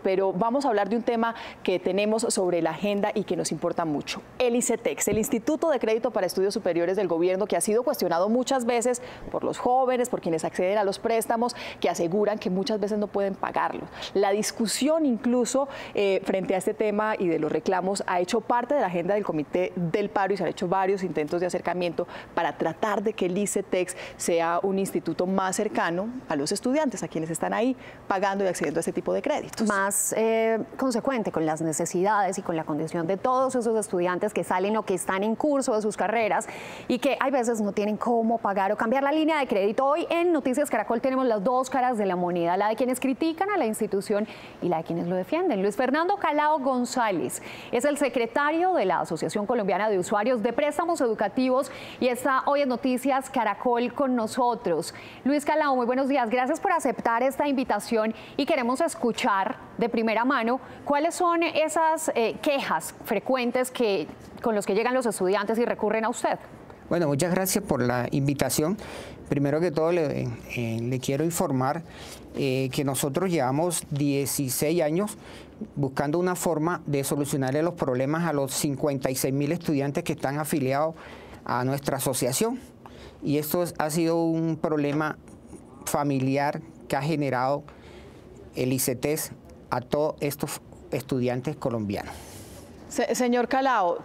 pero vamos a hablar de un tema que tenemos sobre la agenda y que nos importa mucho. El ICETEX, el Instituto de Crédito para Estudios Superiores del Gobierno, que ha sido cuestionado muchas veces por los jóvenes, por quienes acceden a los préstamos, que aseguran que muchas veces no pueden pagarlos. La discusión incluso frente a este tema y de los reclamos ha hecho parte de la agenda del Comité del Paro y se han hecho varios intentos de acercamiento para tratar de que el ICETEX sea un instituto más cercano a los estudiantes, a quienes están ahí pagando y accediendo a este tipo de créditos. Más consecuente con las necesidades y con la condición de todos esos estudiantes que salen o que están en curso de sus carreras y que hay veces no tienen cómo pagar o cambiar la línea de crédito. Hoy en Noticias Caracol tenemos las dos caras de la moneda, la de quienes critican a la institución y la de quienes lo defienden. Luis Fernando Calao González es el secretario de la Asociación Colombiana de Usuarios de Préstamos Educativos y está hoy en Noticias Caracol con nosotros. Luis Calao, muy buenos días. Gracias por aceptar esta invitación y queremos escuchar de primera mano cuáles son esas quejas frecuentes con los que llegan los estudiantes y recurren a usted. Bueno, muchas gracias por la invitación. Primero que todo le quiero informar que nosotros llevamos 16 años buscando una forma de solucionarle los problemas a los 56.000 estudiantes que están afiliados a nuestra asociación. Y esto ha sido un problema familiar que ha generado el ICETEX a todos estos estudiantes colombianos. Señor Calao,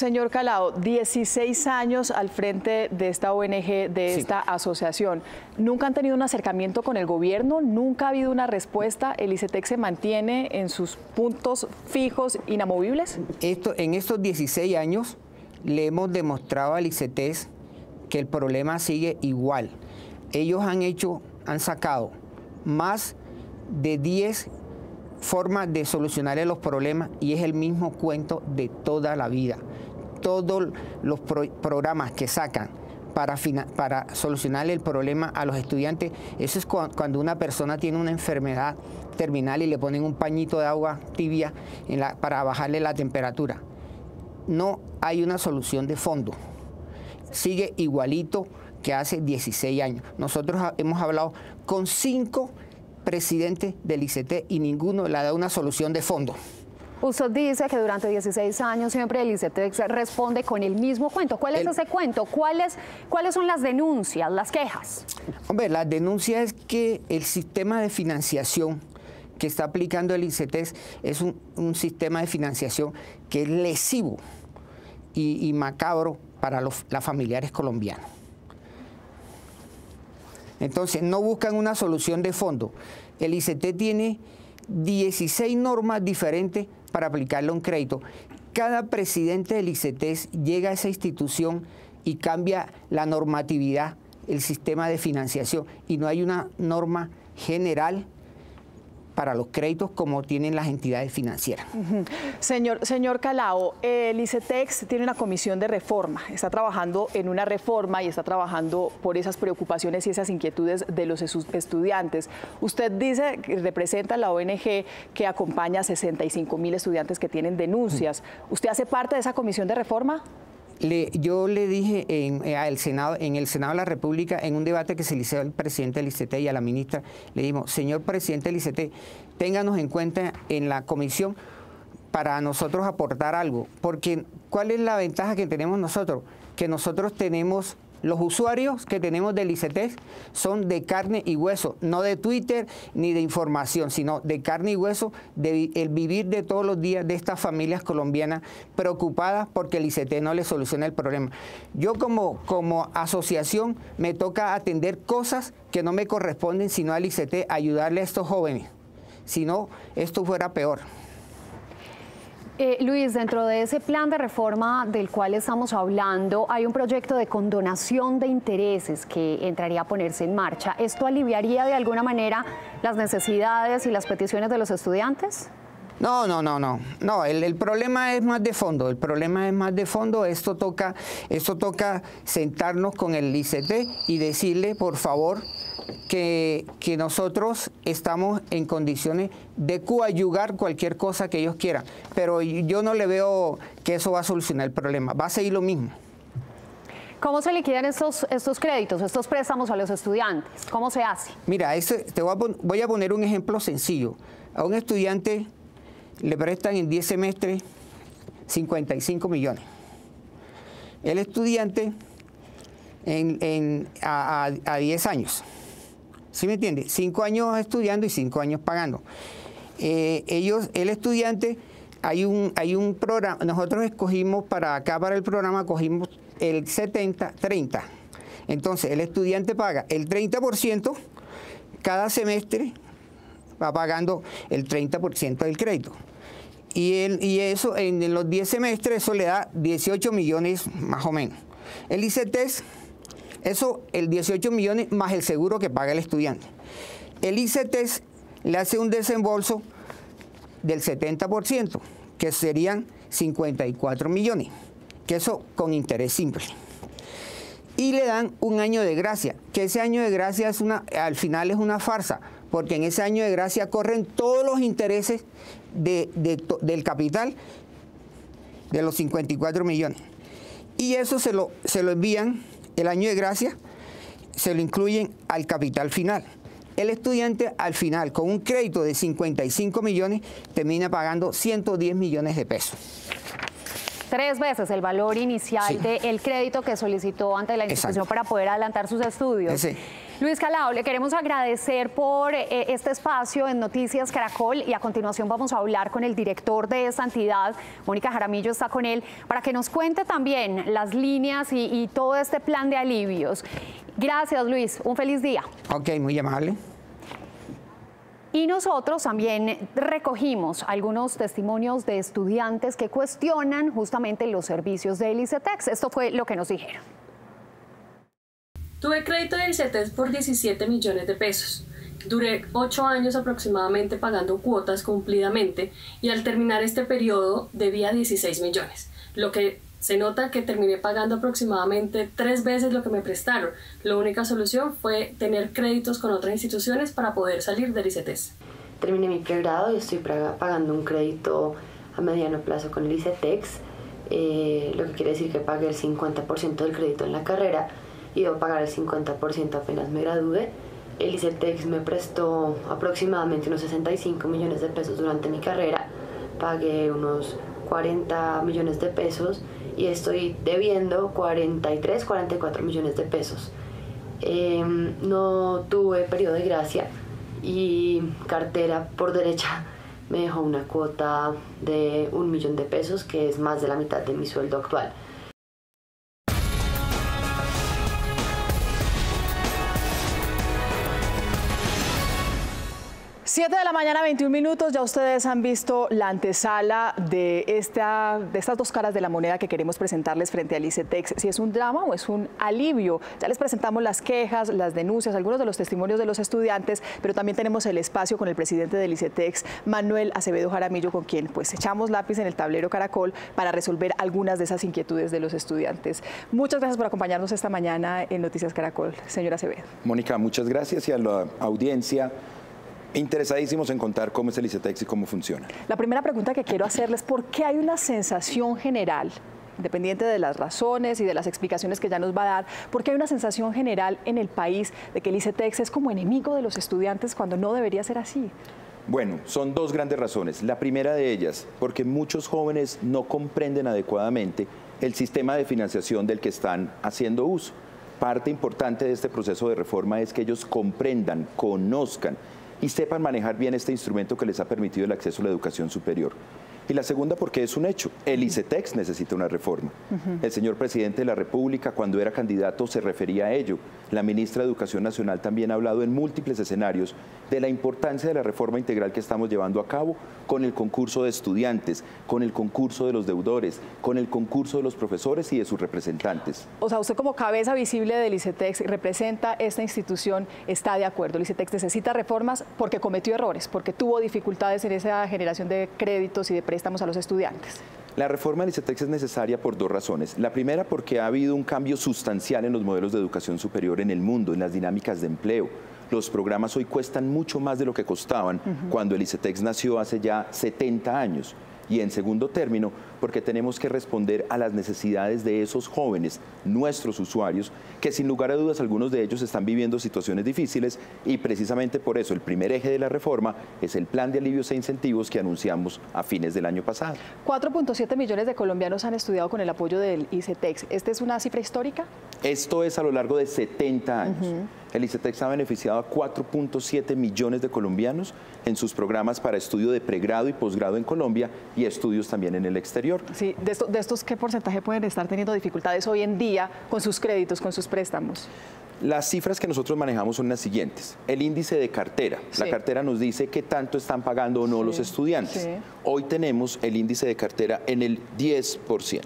16 años al frente de esta ONG, de esta asociación. ¿Nunca han tenido un acercamiento con el gobierno? ¿Nunca ha habido una respuesta? ¿El ICETEX se mantiene en sus puntos fijos, inamovibles? En estos 16 años le hemos demostrado al ICETEX que el problema sigue igual. Ellos han sacado más de 10 formas de solucionar los problemas y es el mismo cuento de toda la vida. Todos los programas que sacan para solucionar el problema a los estudiantes, eso es cuando una persona tiene una enfermedad terminal y le ponen un pañito de agua tibia para bajarle la temperatura. No hay una solución de fondo. Sigue igualito que hace 16 años. Nosotros hemos hablado con 5 presidentes del ICETEX y ninguno le ha dado una solución de fondo. Usted dice que durante 16 años siempre el ICETEX responde con el mismo cuento. ¿Cuál es ese cuento? ¿Cuáles son las denuncias, las quejas? Hombre, la denuncia es que el sistema de financiación que está aplicando el ICETEX es un sistema de financiación que es lesivo y macabro para los familiares colombianos. Entonces, no buscan una solución de fondo. El ICETEX tiene 16 normas diferentes para aplicarle un crédito. Cada presidente del ICETEX llega a esa institución y cambia la normatividad, el sistema de financiación, y no hay una norma general para los créditos como tienen las entidades financieras. Señor Calao, el ICETEX tiene una comisión de reforma, está trabajando en una reforma y está trabajando por esas preocupaciones y esas inquietudes de los estudiantes. Usted dice que representa a la ONG que acompaña a 65.000 estudiantes que tienen denuncias. ¿Usted hace parte de esa comisión de reforma? Yo le dije en el Senado de la República, en un debate que se le hizo al presidente del ICETEX y a la ministra, le dijimos, señor presidente del ICETEX, ténganos en cuenta en la comisión para nosotros aportar algo. Porque, ¿cuál es la ventaja que tenemos nosotros? Que nosotros tenemos, los usuarios que tenemos del ICETEX son de carne y hueso, no de Twitter ni de información, sino de carne y hueso, el vivir de todos los días de estas familias colombianas preocupadas porque el ICETEX no les soluciona el problema. Yo como asociación me toca atender cosas que no me corresponden, sino al ICETEX, ayudarle a estos jóvenes. Si no, esto fuera peor. Luis, dentro de ese plan de reforma del cual estamos hablando, hay un proyecto de condonación de intereses que entraría a ponerse en marcha. ¿Esto aliviaría de alguna manera las necesidades y las peticiones de los estudiantes? No, el problema es más de fondo, esto toca sentarnos con el ICETEX y decirle, por favor, que nosotros estamos en condiciones de coadyuvar cualquier cosa que ellos quieran, pero yo no le veo que eso va a solucionar el problema, va a seguir lo mismo. ¿Cómo se liquidan estos créditos, estos préstamos a los estudiantes? ¿Cómo se hace? Mira, voy a poner un ejemplo sencillo. A un estudiante le prestan en 10 semestres 55 millones. El estudiante a 10 años. ¿Sí me entiende? 5 años estudiando y 5 años pagando. El estudiante, hay un programa, nosotros escogimos para el programa, cogimos el 70-30. Entonces, el estudiante paga el 30%, cada semestre va pagando el 30% del crédito. Y eso en los 10 semestres, eso le da 18 millones más o menos. El ICETEX, eso, el 18 millones más el seguro que paga el estudiante. El ICETEX le hace un desembolso del 70%, que serían 54 millones, que eso con interés simple. Y le dan un año de gracia, que ese año de gracia al final es una farsa, porque en ese año de gracia corren todos los intereses del capital de los 54 millones. Y eso se lo envían, el año de gracia, se lo incluyen al capital final. El estudiante al final, con un crédito de 55 millones, termina pagando 110 millones de pesos. 3 veces el valor inicial del crédito que solicitó ante la institución para poder adelantar sus estudios. Luis Calao, le queremos agradecer por este espacio en Noticias Caracol y a continuación vamos a hablar con el director de esta entidad, Mónica Jaramillo está con él, para que nos cuente también las líneas y todo este plan de alivios. Gracias, Luis. Un feliz día. Ok, muy amable. Y nosotros también recogimos algunos testimonios de estudiantes que cuestionan justamente los servicios del ICETEX. Esto fue lo que nos dijeron. Tuve crédito del ICETEX por 17 millones de pesos. Duré 8 años aproximadamente pagando cuotas cumplidamente y al terminar este periodo debía 16 millones, lo que se nota que terminé pagando aproximadamente 3 veces lo que me prestaron. La única solución fue tener créditos con otras instituciones para poder salir del ICETEX. Terminé mi pregrado y estoy pagando un crédito a mediano plazo con el ICETEX, lo que quiere decir que pagué el 50% del crédito en la carrera y debo pagar el 50% apenas me gradúe. El ICETEX me prestó aproximadamente unos 65 millones de pesos durante mi carrera, pagué unos 40 millones de pesos y estoy debiendo 43, 44 millones de pesos. No tuve periodo de gracia y cartera por derecha me dejó una cuota de 1 millón de pesos, que es más de la mitad de mi sueldo actual. 7 de la mañana, 21 minutos. Ya ustedes han visto la antesala de estas dos caras de la moneda que queremos presentarles frente al ICETEX. Si es un drama o es un alivio. Ya les presentamos las quejas, las denuncias, algunos de los testimonios de los estudiantes, pero también tenemos el espacio con el presidente del ICETEX, Manuel Acevedo Jaramillo, con quien pues echamos lápiz en el tablero Caracol para resolver algunas de esas inquietudes de los estudiantes. Muchas gracias por acompañarnos esta mañana en Noticias Caracol, señora Acevedo. Mónica, muchas gracias, y a la audiencia, interesadísimos en contar cómo es el ICETEX y cómo funciona. La primera pregunta que quiero hacerles, ¿por qué hay una sensación general, independiente de las razones y de las explicaciones que ya nos va a dar, por qué hay una sensación general en el país de que el ICETEX es como enemigo de los estudiantes cuando no debería ser así? Bueno, son dos grandes razones. La primera de ellas, porque muchos jóvenes no comprenden adecuadamente el sistema de financiación del que están haciendo uso. Parte importante de este proceso de reforma es que ellos comprendan, conozcan y sepan manejar bien este instrumento que les ha permitido el acceso a la educación superior. Y la segunda, porque es un hecho, el ICETEX necesita una reforma. El señor presidente de la República, cuando era candidato, se refería a ello. La ministra de Educación Nacional también ha hablado en múltiples escenarios de la importancia de la reforma integral que estamos llevando a cabo con el concurso de estudiantes, con el concurso de los deudores, con el concurso de los profesores y de sus representantes. O sea, usted como cabeza visible del ICETEX representa esta institución, está de acuerdo. El ICETEX necesita reformas porque cometió errores, porque tuvo dificultades en esa generación de créditos y de préstamos a los estudiantes. La reforma del ICETEX es necesaria por dos razones. La primera, porque ha habido un cambio sustancial en los modelos de educación superior en el mundo, en las dinámicas de empleo. Los programas hoy cuestan mucho más de lo que costaban cuando el ICETEX nació hace ya 70 años. Y en segundo término, porque tenemos que responder a las necesidades de esos jóvenes, nuestros usuarios, que sin lugar a dudas algunos de ellos están viviendo situaciones difíciles y precisamente por eso el primer eje de la reforma es el plan de alivios e incentivos que anunciamos a fines del año pasado. 4.7 millones de colombianos han estudiado con el apoyo del ICETEX. ¿Esta es una cifra histórica? Esto es a lo largo de 70 años. El ICETEX ha beneficiado a 4.7 millones de colombianos en sus programas para estudio de pregrado y posgrado en Colombia y estudios también en el exterior. Sí, de estos, ¿qué porcentaje pueden estar teniendo dificultades hoy en día con sus créditos, con sus préstamos? Las cifras que nosotros manejamos son las siguientes. El índice de cartera. Sí. La cartera nos dice qué tanto están pagando o no los estudiantes. Sí. Hoy tenemos el índice de cartera en el 10%.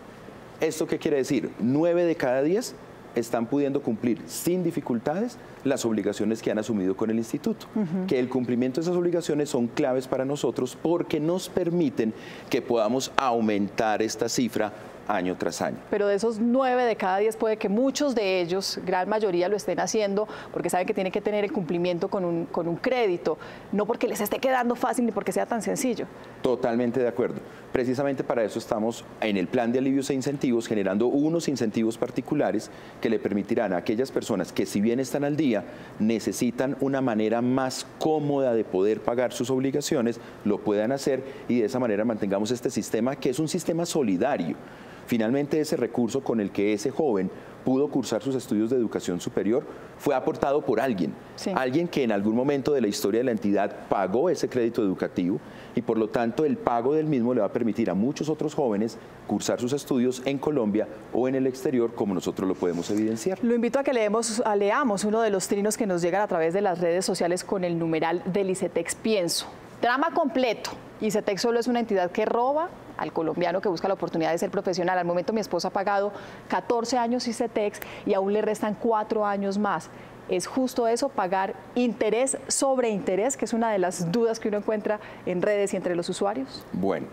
¿Esto qué quiere decir? 9 de cada 10 están pudiendo cumplir sin dificultades las obligaciones que han asumido con el instituto. Que el cumplimiento de esas obligaciones son claves para nosotros porque nos permiten que podamos aumentar esta cifra año tras año. Pero de esos 9 de cada 10 puede que muchos de ellos, gran mayoría, lo estén haciendo porque saben que tienen que tener el cumplimiento con un crédito, no porque les esté quedando fácil ni porque sea tan sencillo. Totalmente de acuerdo. Precisamente para eso estamos en el plan de alivios e incentivos generando unos incentivos particulares que le permitirán a aquellas personas que si bien están al día, necesitan una manera más cómoda de poder pagar sus obligaciones, lo puedan hacer y de esa manera mantengamos este sistema que es un sistema solidario. Finalmente, ese recurso con el que ese joven pudo cursar sus estudios de educación superior fue aportado por alguien, alguien que en algún momento de la historia de la entidad pagó ese crédito educativo y por lo tanto el pago del mismo le va a permitir a muchos otros jóvenes cursar sus estudios en Colombia o en el exterior como nosotros lo podemos evidenciar. Lo invito a que leamos uno de los trinos que nos llegan a través de las redes sociales con el numeral del ICETEX Pienso. Drama completo. ICETEX solo es una entidad que roba al colombiano que busca la oportunidad de ser profesional. Al momento mi esposa ha pagado 14 años ICETEX y aún le restan 4 años más. ¿Es justo eso, pagar interés sobre interés, que es una de las dudas que uno encuentra en redes y entre los usuarios? Bueno,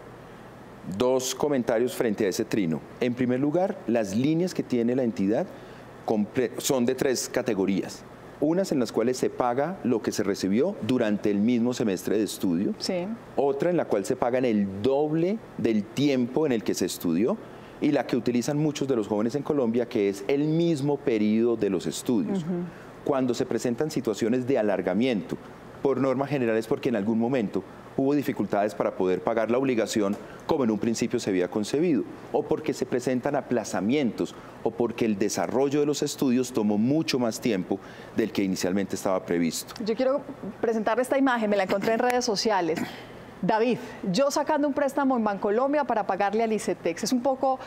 2 comentarios frente a ese trino. En primer lugar, las líneas que tiene la entidad son de 3 categorías. Unas en las cuales se paga lo que se recibió durante el mismo semestre de estudio, otra en la cual se pagan el doble del tiempo en el que se estudió y la que utilizan muchos de los jóvenes en Colombia, que es el mismo periodo de los estudios. Cuando se presentan situaciones de alargamiento, por norma general es porque en algún momento hubo dificultades para poder pagar la obligación como en un principio se había concebido, o porque se presentan aplazamientos, o porque el desarrollo de los estudios tomó mucho más tiempo del que inicialmente estaba previsto. Yo quiero presentarle esta imagen, me la encontré en redes sociales. David, yo sacando un préstamo en Bancolombia para pagarle al ICETEX, es un poco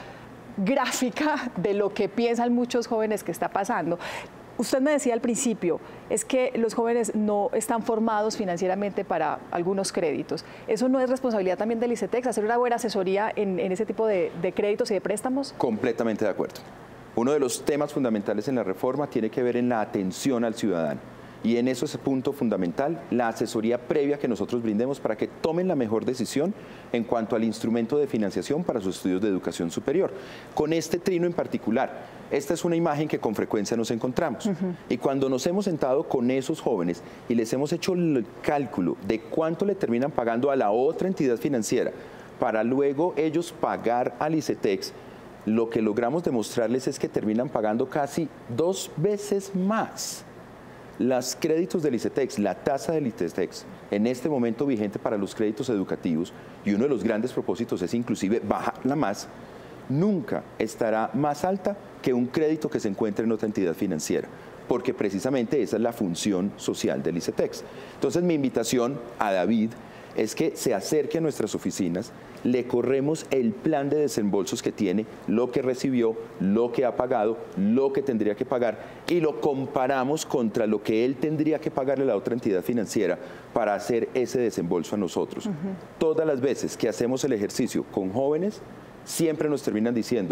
gráfica de lo que piensan muchos jóvenes que está pasando. Usted me decía al principio, es que los jóvenes no están formados financieramente para algunos créditos. ¿Eso no es responsabilidad también del ICETEX, hacer una buena asesoría en ese tipo de créditos y de préstamos? Completamente de acuerdo. Uno de los temas fundamentales en la reforma tiene que ver en la atención al ciudadano. Y en eso es el punto fundamental, la asesoría previa que nosotros brindemos para que tomen la mejor decisión en cuanto al instrumento de financiación para sus estudios de educación superior. Con este trino en particular, esta es una imagen que con frecuencia nos encontramos. Y cuando nos hemos sentado con esos jóvenes y les hemos hecho el cálculo de cuánto le terminan pagando a la otra entidad financiera para luego ellos pagar al ICETEX, lo que logramos demostrarles es que terminan pagando casi 2 veces más. Los créditos del ICETEX, la tasa del ICETEX, en este momento vigente para los créditos educativos, y uno de los grandes propósitos es inclusive bajarla más, nunca estará más alta que un crédito que se encuentre en otra entidad financiera, porque precisamente esa es la función social del ICETEX. Entonces mi invitación a David es que se acerque a nuestras oficinas, le corremos el plan de desembolsos que tiene, lo que recibió, lo que ha pagado, lo que tendría que pagar y lo comparamos contra lo que él tendría que pagarle a la otra entidad financiera para hacer ese desembolso a nosotros. Todas las veces que hacemos el ejercicio con jóvenes, siempre nos terminan diciendo,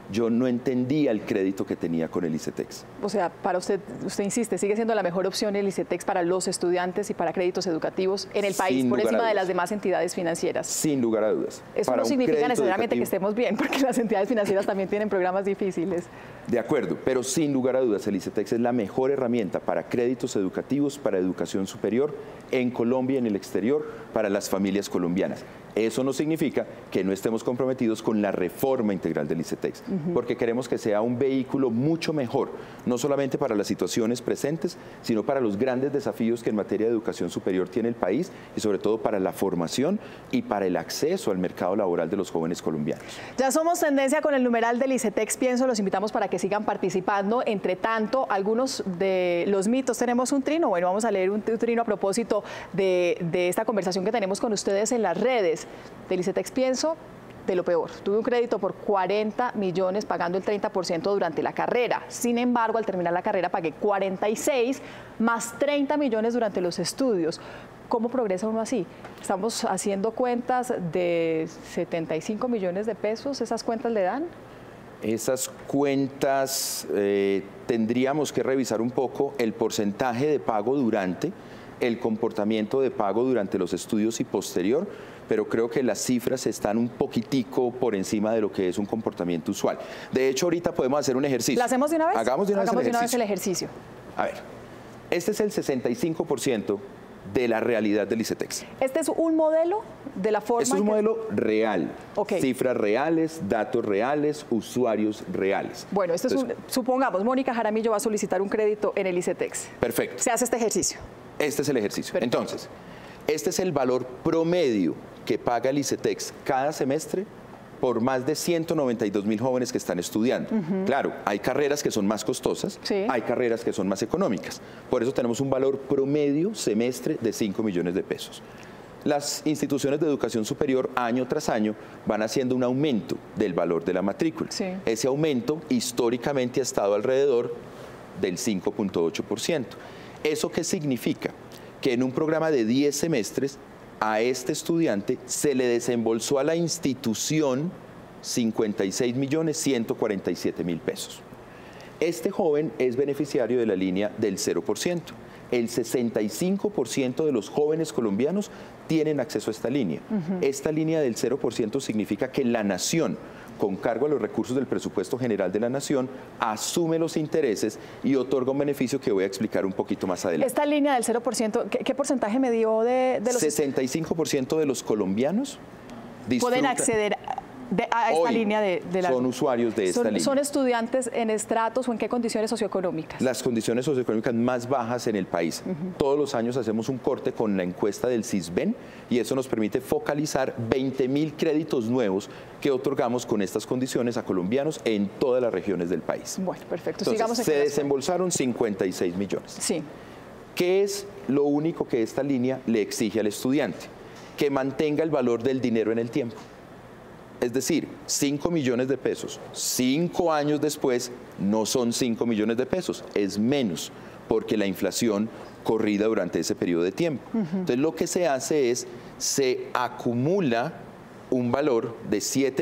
yo no entendía el crédito que tenía con el ICETEX. O sea, para usted insiste, sigue siendo la mejor opción el ICETEX para los estudiantes y para créditos educativos en el país, por encima de las demás entidades financieras. Sin lugar a dudas. Eso no significa necesariamente que estemos bien, porque las entidades financieras también tienen programas difíciles. De acuerdo, pero sin lugar a dudas el ICETEX es la mejor herramienta para créditos educativos, para educación superior en Colombia y en el exterior, para las familias colombianas. Eso no significa que no estemos comprometidos con la reforma integral del ICETEX, porque queremos que sea un vehículo mucho mejor, no solamente para las situaciones presentes, sino para los grandes desafíos que en materia de educación superior tiene el país y sobre todo para la formación y para el acceso al mercado laboral de los jóvenes colombianos. Ya somos tendencia con el numeral del ICETEX, pienso, los invitamos para que sigan participando. Entre tanto, algunos de los mitos, tenemos un trino, bueno, vamos a leer un trino a propósito de esta conversación que tenemos con ustedes en las redes. Del ICETEX pienso de lo peor. Tuve un crédito por 40 millones pagando el 30% durante la carrera. Sin embargo, al terminar la carrera pagué 46 más 30 millones durante los estudios. ¿Cómo progresa uno así? Estamos haciendo cuentas de 75 millones de pesos. ¿Esas cuentas le dan? Esas cuentas tendríamos que revisar un poco el porcentaje de pago durante, el comportamiento de pago durante los estudios y posterior, pero creo que las cifras están un poquitico por encima de lo que es un comportamiento usual. De hecho, ahorita podemos hacer un ejercicio. ¿La hacemos de una vez? Hagamos de una vez el ejercicio. A ver, este es el 65% de la realidad del ICETEX. ¿Este es un modelo de la forma? Este es un modelo real. Okay. Cifras reales, datos reales, usuarios reales. Bueno, supongamos, Mónica Jaramillo va a solicitar un crédito en el ICETEX. Perfecto. Se hace este ejercicio. Este es el ejercicio. Perfecto. Entonces, este es el valor promedio que paga el ICETEX cada semestre por más de 192.000 jóvenes que están estudiando. Claro, hay carreras que son más costosas, sí, hay carreras que son más económicas. Por eso tenemos un valor promedio semestre de 5 millones de pesos. Las instituciones de educación superior año tras año van haciendo un aumento del valor de la matrícula. Sí. Ese aumento históricamente ha estado alrededor del 5.8%. ¿Eso qué significa? Que en un programa de 10 semestres a este estudiante se le desembolsó a la institución 56.147.000 pesos. Este joven es beneficiario de la línea del 0%. El 65% de los jóvenes colombianos tienen acceso a esta línea. Esta línea del 0% significa que la nación, con cargo a los recursos del presupuesto general de la nación, asume los intereses y otorga un beneficio que voy a explicar un poquito más adelante. Esta línea del 0%, ¿qué porcentaje me dio de los... 65% de los colombianos pueden acceder a esta línea de la... Son usuarios de esta línea. ¿Son estudiantes en estratos o en qué condiciones socioeconómicas? Las condiciones socioeconómicas más bajas en el país. Todos los años hacemos un corte con la encuesta del CISBEN y eso nos permite focalizar 20.000 créditos nuevos que otorgamos con estas condiciones a colombianos en todas las regiones del país. Bueno, perfecto. Entonces, sigamos. Se desembolsaron 56 millones. Sí. ¿Qué es lo único que esta línea le exige al estudiante? Que mantenga el valor del dinero en el tiempo. Es decir, 5 millones de pesos, 5 años después, no son 5 millones de pesos, es menos, porque la inflación corrida durante ese periodo de tiempo. Entonces, lo que se hace es, se acumula un valor de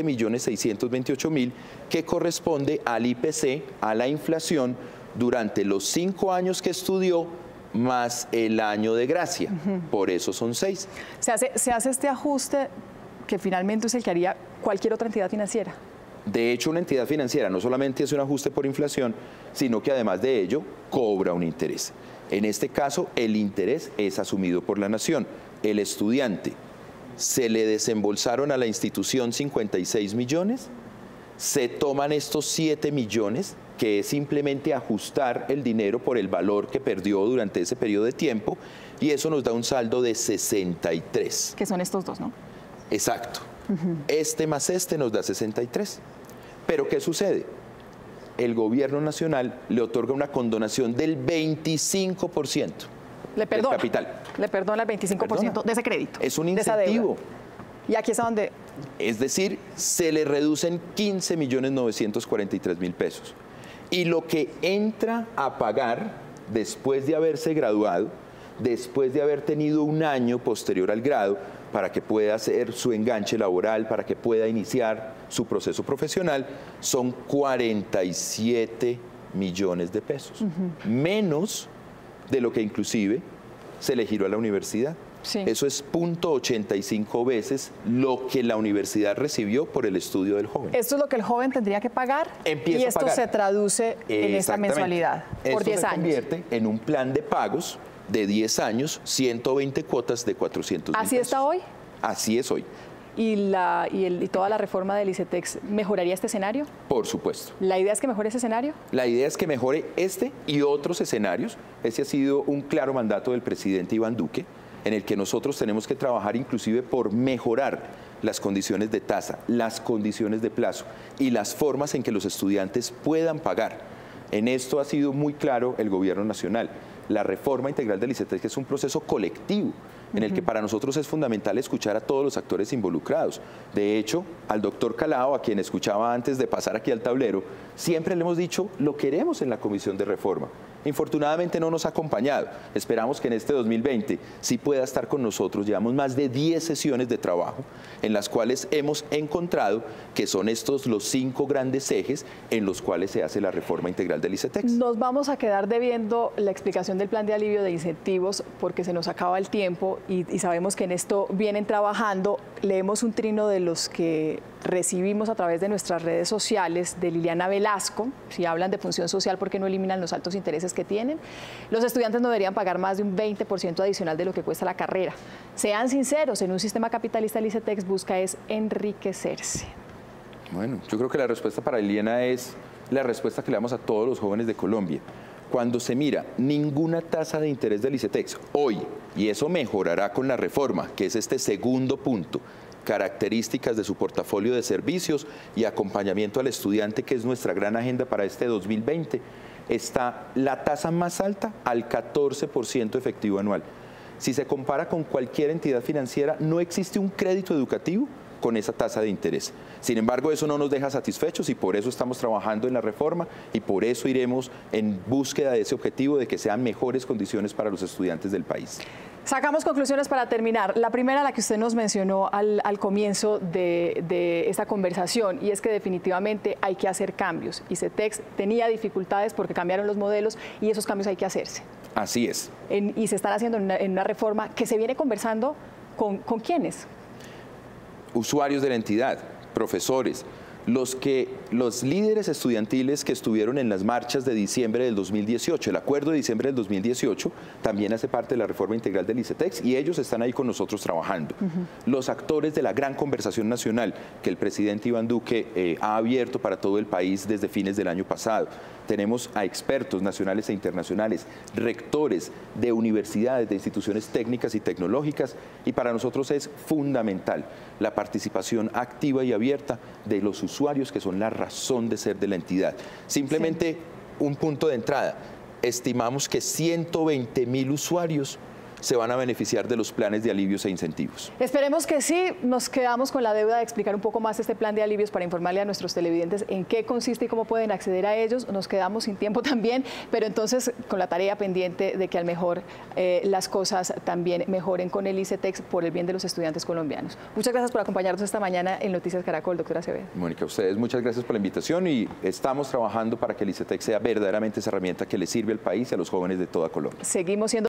7.628.000 que corresponde al IPC, a la inflación, durante los 5 años que estudió, más el año de gracia. Por eso son 6. Se hace este ajuste que finalmente es el que haría cualquier otra entidad financiera. De hecho, una entidad financiera no solamente hace un ajuste por inflación, sino que además de ello cobra un interés. En este caso, el interés es asumido por la nación. El estudiante, se le desembolsaron a la institución 56 millones, se toman estos 7 millones, que es simplemente ajustar el dinero por el valor que perdió durante ese periodo de tiempo, y eso nos da un saldo de 63. Que son estos dos, ¿no? Exacto. Este más este nos da 63. Pero ¿qué sucede? El gobierno nacional le otorga una condonación del 25% del capital. Le perdona el 25% de ese crédito. Es un incentivo. Y aquí es a donde... Es decir, se le reducen 15.943.000 pesos. Y lo que entra a pagar después de haberse graduado, después de haber tenido un año posterior al grado, para que pueda hacer su enganche laboral, para que pueda iniciar su proceso profesional, son 47 millones de pesos, menos de lo que inclusive se le giró a la universidad. Sí. Eso es 0.85 veces lo que la universidad recibió por el estudio del joven. Esto es lo que el joven tendría que pagar Empieza y esto a pagar. se traduce en esta mensualidad por 10 Esto se años. convierte en un plan de pagos de 10 años, 120 cuotas de 400.000 ¿Así pesos. está hoy? Así es hoy. ¿Y toda la reforma del ICETEX mejoraría este escenario? Por supuesto. ¿La idea es que mejore ese escenario? La idea es que mejore este y otros escenarios. Ese ha sido un claro mandato del presidente Iván Duque, en el que nosotros tenemos que trabajar inclusive por mejorar las condiciones de tasa, las condiciones de plazo y las formas en que los estudiantes puedan pagar. En esto ha sido muy claro el gobierno nacional. La reforma integral del ICETEX es un proceso colectivo en el que para nosotros es fundamental escuchar a todos los actores involucrados. De hecho, al doctor Calao, a quien escuchaba antes de pasar aquí al tablero, siempre le hemos dicho, lo queremos en la comisión de reforma. Infortunadamente no nos ha acompañado. Esperamos que en este 2020 sí pueda estar con nosotros. Llevamos más de 10 sesiones de trabajo en las cuales hemos encontrado que son estos los 5 grandes ejes en los cuales se hace la reforma integral del ICETEX. Nos vamos a quedar debiendo la explicación del plan de alivio de incentivos porque se nos acaba el tiempo y sabemos que en esto vienen trabajando. Leemos un trino de los que recibimos a través de nuestras redes sociales de Liliana Velasco. Si hablan de función social, ¿por qué no eliminan los altos intereses que tienen? Los estudiantes no deberían pagar más de un 20% adicional de lo que cuesta la carrera. Sean sinceros, en un sistema capitalista el ICETEX busca es enriquecerse. Bueno, yo creo que la respuesta para Liliana es la respuesta que le damos a todos los jóvenes de Colombia. Cuando se mira ninguna tasa de interés del ICETEX hoy, y eso mejorará con la reforma, que es este segundo punto, características de su portafolio de servicios y acompañamiento al estudiante, que es nuestra gran agenda para este 2020, está la tasa más alta al 14% efectivo anual. Si se compara con cualquier entidad financiera, no existe un crédito educativo con esa tasa de interés. Sin embargo, eso no nos deja satisfechos y por eso estamos trabajando en la reforma y por eso iremos en búsqueda de ese objetivo de que sean mejores condiciones para los estudiantes del país. Sacamos conclusiones para terminar. La primera, la que usted nos mencionó al comienzo de esta conversación, y es que definitivamente hay que hacer cambios. ICETEX tenía dificultades porque cambiaron los modelos y esos cambios hay que hacerse. Así es. Y se están haciendo en una reforma que se viene conversando ¿con quiénes? Usuarios de la entidad, profesores, los líderes estudiantiles que estuvieron en las marchas de diciembre del 2018, el acuerdo de diciembre del 2018 también hace parte de la reforma integral del ICETEX y ellos están ahí con nosotros trabajando. Los actores de la gran conversación nacional que el presidente Iván Duque ha abierto para todo el país desde fines del año pasado. Tenemos a expertos nacionales e internacionales, rectores de universidades, de instituciones técnicas y tecnológicas, y para nosotros es fundamental la participación activa y abierta de los usuarios que son la razón de ser de la entidad. Simplemente un punto de entrada, estimamos que 120.000 usuarios se van a beneficiar de los planes de alivios e incentivos. Esperemos que sí. Nos quedamos con la deuda de explicar un poco más este plan de alivios para informarle a nuestros televidentes en qué consiste y cómo pueden acceder a ellos. Nos quedamos sin tiempo también, pero entonces con la tarea pendiente de que al mejor las cosas también mejoren con el ICETEX por el bien de los estudiantes colombianos. Muchas gracias por acompañarnos esta mañana en Noticias Caracol, doctora Acevedo. Mónica, a ustedes muchas gracias por la invitación y estamos trabajando para que el ICETEX sea verdaderamente esa herramienta que le sirve al país y a los jóvenes de toda Colombia. Seguimos siendo